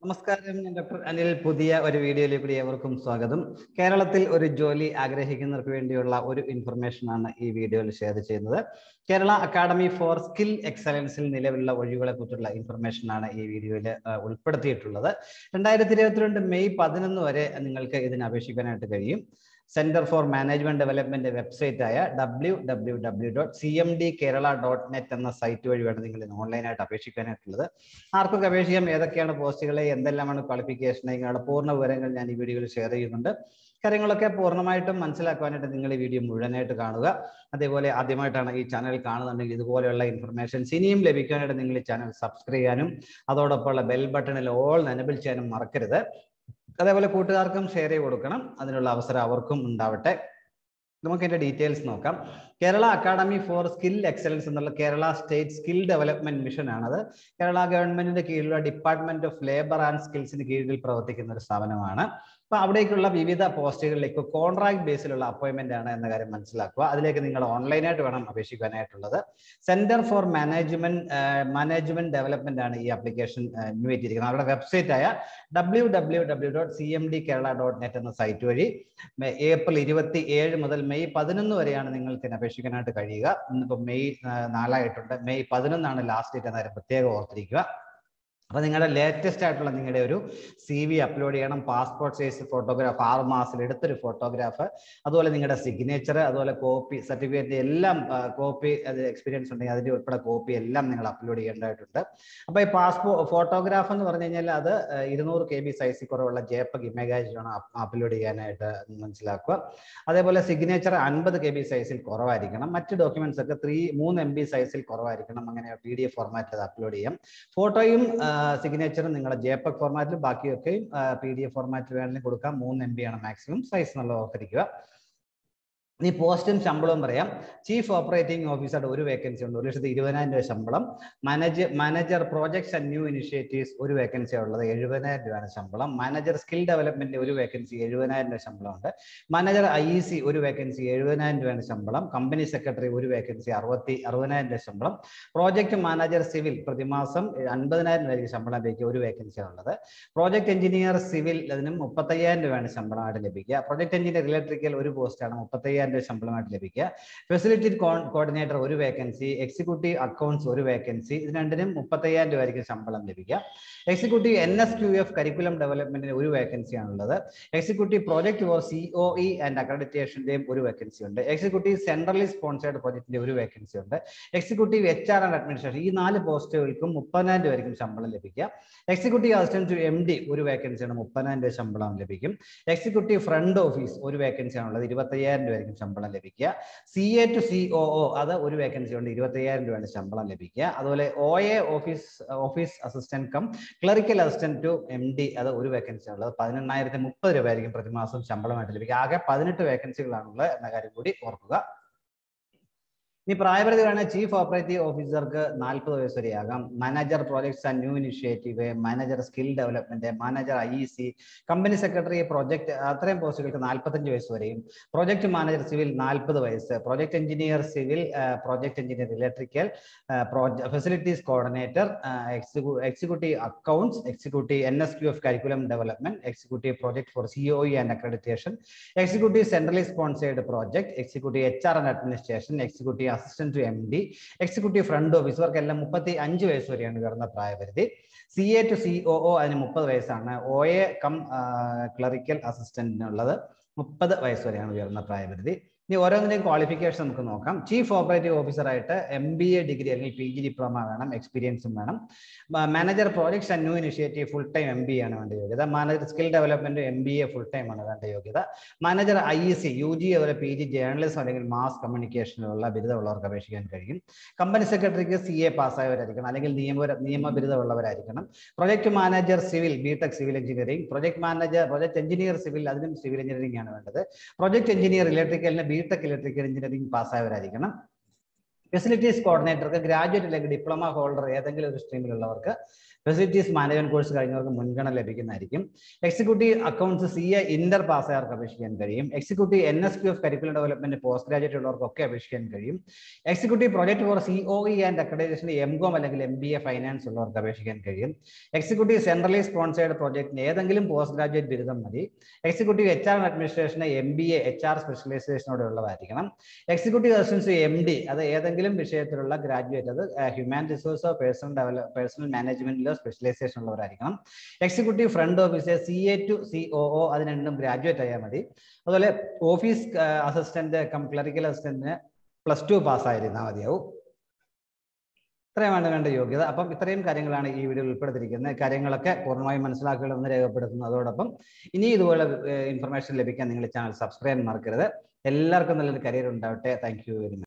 നമസ്കാരം, ഞാൻ ഡോക്ടർ അനിൽ. പുതിയ ഒരു വീഡിയോയിലേക്ക് ഏവർക്കും സ്വാഗതം. കേരളത്തിൽ ഒരു ജോലി ആഗ്രഹിക്കുന്നവർക്ക് വേണ്ടിയുള്ള ഒരു ഇൻഫർമേഷൻ ആണ് ഈ വീഡിയോയിൽ ഷെയർ ചെയ്യുന്നത്. കേരള അക്കാഡമി ഫോർ സ്കിൽ എക്സലൻസിൽ നിലവിലുള്ള ഒഴിവുകളെ കുറിച്ചുള്ള ഇൻഫർമേഷൻ ആണ് ഈ വീഡിയോയിൽ ഉൾപ്പെടുത്തിയിട്ടുള്ളത്. 2022 മെയ് 11 വരെ നിങ്ങൾക്ക് ഇതിന് അപേക്ഷിക്കാനായിട്ട് കഴിയും. Centre for management development website ആയ www.cmdkerala.net എന്ന സൈറ്റ് വഴി വേണം നിങ്ങൾ ഓൺലൈനായിട്ട് അപേക്ഷിക്കാനായിട്ടുള്ളത്. ആർക്കൊക്കെ അപേക്ഷിക്കാം, ഏതൊക്കെയാണ് പോസ്റ്റുകൾ, എന്തെല്ലാമാണ് ക്വാളിഫിക്കേഷൻ, ഇങ്ങനെയുള്ള പൂർണ്ണ വിവരങ്ങൾ ഞാൻ ഈ വീഡിയോയിൽ ഷെയർ ചെയ്യുന്നുണ്ട്. കാര്യങ്ങളൊക്കെ പൂർണ്ണമായിട്ടും മനസ്സിലാക്കുവാനായിട്ട് നിങ്ങൾ ഈ വീഡിയോ മുഴുവനായിട്ട് കാണുക. അതേപോലെ ആദ്യമായിട്ടാണ് ഈ ചാനൽ കാണുന്നുണ്ടെങ്കിൽ ഇതുപോലെയുള്ള ഇൻഫർമേഷൻസ് ഇനിയും ലഭിക്കാനായിട്ട് നിങ്ങൾ ഈ ചാനൽ സബ്സ്ക്രൈബ് ചെയ്യാനും അതോടൊപ്പമുള്ള ബെൽ ബട്ടണിൽ ഓൾ എനേബിൾ ചെയ്യാനും മറക്കരുത്. അതേപോലെ കൂട്ടുകാർക്കും ഷെയർ ചെയ്ത് കൊടുക്കണം. അതിനുള്ള അവസരം അവർക്കും ഉണ്ടാവട്ടെ. നമുക്ക് ഇതിന്റെ ഡീറ്റെയിൽസ് നോക്കാം. Kerala academy for skill excellence എന്നുള്ള Kerala state skill development mission ആണത്. കേരള ഗവൺമെന്റിന്റെ കീഴിലുള്ള ഡിപ്പാർട്ട്മെന്റ് ഓഫ് ലേബർ ആൻഡ് സ്കിൽസിന് കീഴിൽ പ്രവർത്തിക്കുന്ന ഒരു സ്ഥാപനമാണ്. അപ്പൊ അവിടേക്കുള്ള വിവിധ പോസ്റ്റുകളിലേക്ക് കോൺട്രാക്ട് ബേസിലുള്ള അപ്പോയിന്റ്മെന്റ് ആണ് എന്ന കാര്യം മനസ്സിലാക്കുക. അതിലേക്ക് നിങ്ങൾ ഓൺലൈനായിട്ട് വേണം അപേക്ഷിക്കാനായിട്ടുള്ളത്. സെന്റർ ഫോർ മാനേജ്മെന്റ് ഡെവലപ്മെന്റ് ആണ് ഈ ആപ്ലിക്കേഷൻ ഇൻവൈറ്റ് ചെയ്തിരിക്കുന്നത്. അവരുടെ വെബ്സൈറ്റ് ആയ www.cmdkerala.net എന്ന സൈറ്റ് വഴി ഏപ്രിൽ 27 മുതൽ മെയ് 11 വരെയാണ് നിങ്ങൾക്ക് അപേക്ഷിക്കാനായിട്ട് കഴിയുക. ഇന്നിപ്പോൾ മെയ് 4 ആയിട്ടുണ്ട്. മെയ് 11 ലാസ്റ്റ് ഡേറ്റ് എന്നാലും പ്രത്യേകം ഓർത്തിരിക്കുക. അപ്പോൾ നിങ്ങളുടെ ലേറ്റസ്റ്റ് ആയിട്ടുള്ള നിങ്ങളുടെ ഒരു CV അപ്ലോഡ് ചെയ്യണം. പാസ്പോർട്ട് സൈസ് ഫോട്ടോഗ്രാഫ് 6 മാസത്തിൽ എടുത്തൊരു ഫോട്ടോഗ്രാഫ്, അതുപോലെ നിങ്ങളുടെ സിഗ്നേച്ചർ, അതുപോലെ കോപ്പി സർട്ടിഫിക്കറ്റ് എല്ലാം കോപ്പി, അത് എക്സ്പീരിയൻസ് ഉണ്ടെങ്കിൽ അതിൻ്റെ ഉൾപ്പെടെ കോപ്പി എല്ലാം നിങ്ങൾ അപ്ലോഡ് ചെയ്യേണ്ടതായിട്ടുണ്ട്. അപ്പോൾ ഈ ഫോട്ടോഗ്രാഫ് എന്ന് പറഞ്ഞു കഴിഞ്ഞാൽ അത് 200 KB സൈസിൽ കുറവുള്ള JPEG ഇമേജ് ആണ് അപ്ലോഡ് ചെയ്യാനായിട്ട് മനസ്സിലാക്കുക. അതേപോലെ സിഗ്നേച്ചർ 50 KB സൈസിൽ കുറവായിരിക്കണം. മറ്റ് ഡോക്യുമെന്റ്സ് ഒക്കെ 3 MB സൈസിൽ കുറവായിരിക്കണം. അങ്ങനെ PDF ഫോർമാറ്റിൽ അത് അപ്ലോഡ് ചെയ്യാം. ഫോട്ടോയും സിഗ്നേച്ചറും നിങ്ങളുടെ JPEG ഫോർമാറ്റിലും ബാക്കിയൊക്കെയും PDF ഫോർമാറ്റിൽ വേണമെങ്കിൽ കൊടുക്കാം. 3 MB ആണ് മാക്സിമം സൈസ് എന്നുള്ളത് ഓർത്തിരിക്കുക. ഇനി പോസ്റ്റും ശമ്പളവും പറയാം. ചീഫ് ഓപ്പറേറ്റിംഗ് ഓഫീസറുടെ ഒരു വേക്കൻസി ഉണ്ട്, 1,20,000 രൂപ ശമ്പളം. Manager projects and new initiatives ഒരു വേക്കൻസി ഉള്ളത്, 70,000 രൂപയാണ് ശമ്പളം. മാനേജർ സ്കിൽ ഡെവലപ്മെന്റ് ഒരു വേക്കൻസി, 70,000 രൂപ ശമ്പളമുണ്ട്. മാനേജർ IEC ഒരു വേക്കൻസി, 70,000 രൂപയാണ് ശമ്പളം. കമ്പനി സെക്രട്ടറി ഒരു വേക്കൻസി, 60,000 രൂപ ശമ്പളം. പ്രോജക്ട് മാനേജർ സിവിൽ പ്രതിമാസം 50,000 രൂപയ്ക്ക് ശമ്പളം ലഭിക്കുക, ഒരു വേക്കൻസിയാണ് ഉള്ളത്. പ്രോജക്ട് എഞ്ചിനീയർ സിവിൽ അതിനും 35,000 രൂപയാണ് ശമ്പളമായിട്ട് ലഭിക്കുക. പ്രോജക്ട് എഞ്ചിനീയർ ഇലക്ട്രിക്കൽ ഒരു പോസ്റ്റാണ്, 35,000 രൂപ ശമ്പളമായിട്ട് ലഭിക്കുക. ഫെസിലിറ്റി കോർഡിനേറ്റർ ഒരു വേക്കൻസി. എക്സിക്യൂട്ടീവ് അക്കൗണ്ട്സ് ഒരു വേക്കൻസി. ഇത് രണ്ടിനും 35,000 രൂപയായിരിക്കും ശമ്പളം ലഭിക്കുക. എക്സിക്യൂട്ടീവ് NSQF കരിക്കുലം ഡെവലപ്മെന്റിന് ഒരു വേക്കൻസിയാണുള്ളത്. Executive project for COE and അക്രഡിറ്റേഷന്റെയും ഒരു വേക്കൻസി ഉണ്ട്. എക്സിക്യൂട്ടീവ് സെൻട്രലി സ്പോൺസേർഡ് പ്രോജക്ടിന്റെ ഒരു വേക്കൻസി ഉണ്ട്. എക്സിക്യൂട്ടീവ് HR ആൻഡ് അഡ്മിനിസ്ട്രേഷൻ, ഈ 4 പോസ്റ്റുകൾക്കും 30,000 രൂപയായിരിക്കും ശമ്പളം ലഭിക്കുക. എക്സിക്യൂട്ടീവ് അസിസ്റ്റന്റ് ടു MD ഒരു വേക്കൻസിയാണ്, 30,000 രൂപ ശമ്പളം ലഭിക്കും. എക്സിക്യൂട്ടീവ് ഫ്രണ്ട് ഓഫീസ് ഒരു വേക്കൻസിയാണുള്ളത്, 25,000 രൂപയായിരിക്കും ശമ്പളം ലഭിക്കുക. CA to COO അത് ഒരു വേക്കൻസി ഉണ്ട്, 25,000 രൂപയാണ് ശമ്പളം ലഭിക്കുക. അതുപോലെ OA office assistant cum clerical assistant to MD അത് ഒരു വേക്കൻസി ഉള്ളത്, 18,030 രൂപയായിരിക്കും പ്രതിമാസം ശമ്പളമായിട്ട് ലഭിക്കുക. ആകെ 18 വേക്കൻസികളാണുള്ളത് എന്ന കാര്യം കൂടി ഓർക്കുക. ഇനി പ്രായപരിധി വേണമെങ്കിൽ ചീഫ് ഓപ്പറേറ്റീവ് ഓഫീസർക്ക് 40 വയസ്സ് വരെയാകാം. Manager projects and new initiative, manager skill development, manager IEC, company secretary project, അത്രയും പോസ്റ്റുകൾക്ക് 45 വയസ്സ് വരെയും. പ്രോജക്ട് മാനേജർ സിവിൽ 40 വയസ്സ്. Project engineer civil, project engineer electrical, facilities coordinator, executive accounts, executive NSQF curriculum development, executive project for COE and accreditation, executive centrally sponsored project, executive HR and administration, executive assistant to MD, executive front office, ഇവർക്കെല്ലാം 35 വയസ്സ് വരെയാണ് ഉയർന്ന പ്രായപരിധി. CA to COO അതിന് 30 വയസ്സാണ്. OA come clerical അസിസ്റ്റന്റിനുള്ളത് 30 വയസ്സ് വരെയാണ് ഉയർന്ന പ്രായപരിധി. ഇനി ഓരോന്നിന്റെയും ക്വാളിഫിക്കേഷൻ നമുക്ക് നോക്കാം. ചീഫ് ഓപ്പറേറ്റീവ് ഓഫീസറായിട്ട് MBA ഡിഗ്രി അല്ലെങ്കിൽ PG ഡിപ്ലോമ വേണം, എക്സ്പീരിയൻസും വേണം. Manager projects and new initiative full time MBA ആണ് വേണ്ട യോഗ്യത. Manager skill development MBA full time ആണ് വേണ്ട യോഗ്യത. മാനേജർ IEC UG അതുപോലെ PG ജേർണലിസം അല്ലെങ്കിൽ മാസ് കമ്മ്യൂണിക്കേഷനിലുള്ള ബിരുദമുള്ളവർക്ക് അപേക്ഷിക്കാൻ കഴിയും. കമ്പനി സെക്രട്ടറിക്ക് CA പാസ്സായവരായിരിക്കണം അല്ലെങ്കിൽ നിയമബിരുദമുള്ളവരായിരിക്കണം. Project manager civil BTech civil engineering. Project engineer civil അതിനും സിവിൽ എഞ്ചിനീയറിംഗ് ആണ് വേണ്ടത്. Project engineer ഇലക്ട്രിക്കലിന് BTech electrical engineering പാസ്സായവരായിരിക്കണം. ഫെസിലിറ്റീസ് കോർഡിനേറ്റർക്ക് ഗ്രാജുവേറ്റ് അല്ലെങ്കിൽ ഡിപ്ലോമ ഹോൾഡർ ഏതെങ്കിലും ഒരു സ്ട്രീമിലുള്ളവർക്ക് ഫെസിലിറ്റീസ് മാനേജ്മെന്റ് കോഴ്സ് കഴിഞ്ഞവർക്ക് മുൻഗണന ലഭിക്കുന്നതായിരിക്കും. എക്സിക്യൂട്ടീവ് അക്കൗണ്ട്സ് CA ഇന്റർ പാസ്സായവർക്ക് അപേക്ഷിക്കാൻ കഴിയും. Executive NSQF curricular development post graduate ഉള്ളവർക്കൊക്കെ അപേക്ഷിക്കാൻ കഴിയും. Executive project for COE and accreditation MCOM അല്ലെങ്കിൽ MBA ഫൈനാൻസ് ഉള്ളവർക്ക് അപേക്ഷിക്കാൻ കഴിയും. എക്സിക്യൂട്ടീവ് സെൻട്രലി സ്പോൺസേർഡ് പ്രോജക്റ്റിന് ഏതെങ്കിലും പോസ്റ്റ് ഗ്രാജുവേറ്റ് ബിരുദം മതി. എക്സിക്യൂട്ടീവ് HR അഡ്മിനിസ്ട്രേഷന് MBA HR സ്പെഷ്യലൈസേഷനോടെ ഉള്ളതായിരിക്കണം. എക്സിക്യൂട്ടീവ് അസിസ്റ്റൻസ് MD അത് ഏതെങ്കിലും വിഷയത്തിലുള്ള ഗ്രാജുവേറ്റ്, അത് ഹ്യൂമാൻ റിസോഴ്സോ പേഴ്സണൽ മാനേജ്മെന്റിലോ സ്പെഷ്യലൈസേഷൻ ഉള്ളവരായിരിക്കണം. Executive front officer CA to COO അതിന് രണ്ടും ഗ്രാജുവേറ്റ് ആയാൽ മതി. അതുപോലെ ഓഫീസ് അസിസ്റ്റന്റ് ക്ലറിക്കൽ അസിസ്റ്റന്റിന് +2 പാസ്സായിരുന്നാൽ മതിയാവും. ഇത്രയുമാണ് വേണ്ട യോഗ്യത. അപ്പം ഇത്രയും കാര്യങ്ങളാണ് ഈ വീഡിയോയിൽ ഉൾപ്പെടുത്തിയിരിക്കുന്നത്. കാര്യങ്ങളൊക്കെ പൂർണ്ണമായും മനസ്സിലാക്കണമെന്ന് രേഖപ്പെടുത്തുന്നു. അതോടൊപ്പം ഇനി ഇതുപോലെ ഇൻഫർമേഷൻ ലഭിക്കാൻ നിങ്ങൾ ചാനൽ സബ്സ്ക്രൈബ് മറക്കരുത്. എല്ലാവർക്കും നല്ലൊരു കരിയർ ഉണ്ടാവട്ടെ. Thank you very much.